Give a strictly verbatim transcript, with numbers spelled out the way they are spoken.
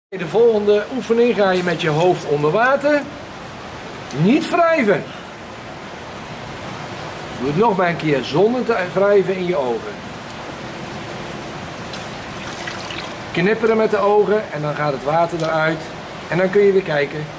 De volgende oefening ga je met je hoofd onder water. Niet wrijven. Doe het nog maar een keer zonder te wrijven in je ogen. Knipperen met de ogen en dan gaat het water eruit. En dan kun je weer kijken.